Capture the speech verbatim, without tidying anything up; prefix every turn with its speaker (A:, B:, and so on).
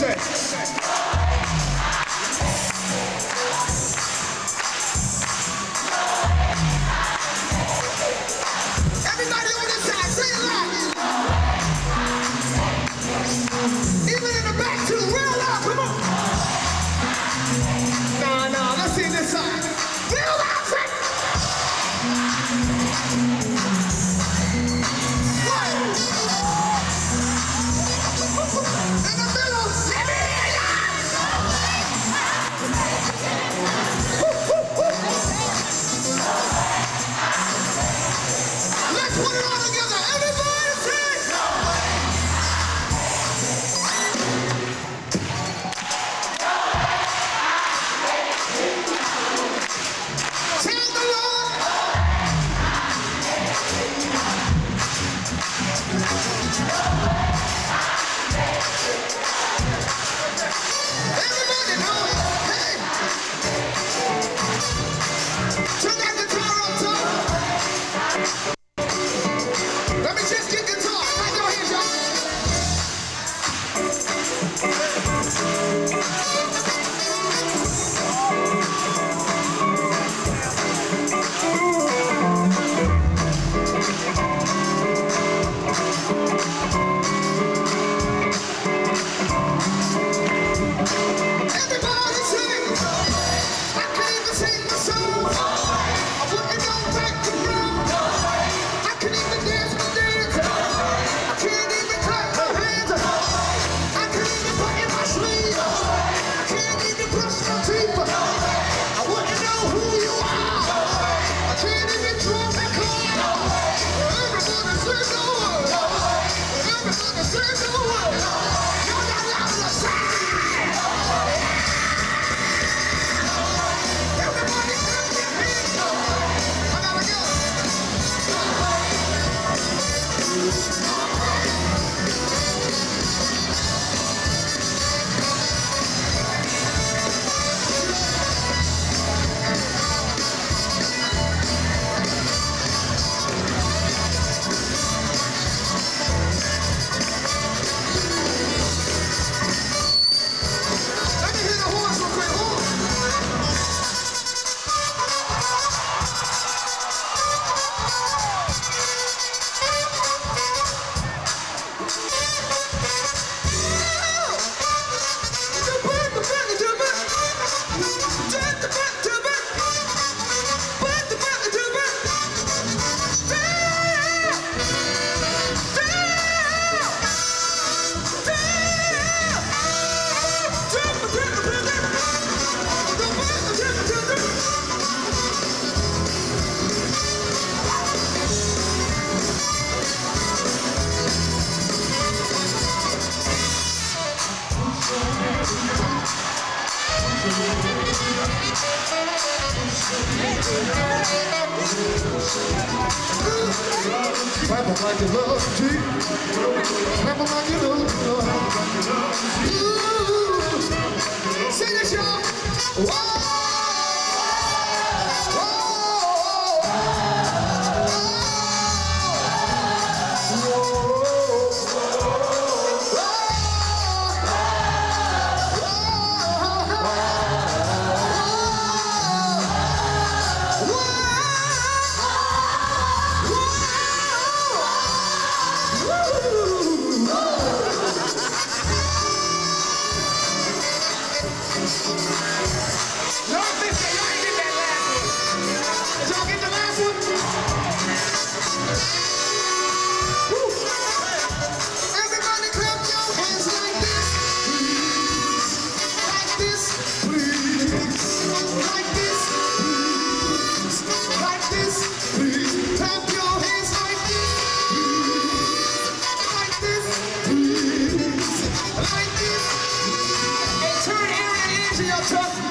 A: say? Everybody on this side, say it loud. Even in the back too, real loud, come on. Nah, nah, let's see this side. Real loud, say it. In the middle, let me hear ya. Let's put it all together. Everybody sing. Tell the Lord. Everybody know it. Hey. Turn that guitar up top. Let me just get guitar. Clap your hands, y'all. Everybody sing. I can't even sing my song. I wouldn't know back to front. I can't even dance my dance. I can't even clap my hands. I can't even button my sleeve. I can't even brush my teeth. I wouldn't know who you are. I can't even draw my card. Everybody sing the word. Everybody sing the word. You're not allowed to sing. Everybody clap your hands. I gotta go. Let me hear the horns real quick. Horns. Clap 'em like you love to. Clap 'em like you love to. Sing it, y'all. Whoa. Y'all think that y'all ain't get that last one? Did y'all get the last one? Woo. Everybody clap your hands like this, please. Like this, please. Like this, please. Like this, please. Clap your hands like this, please. Like this, please. Like this. Hey, turn Aaron and Angie up top.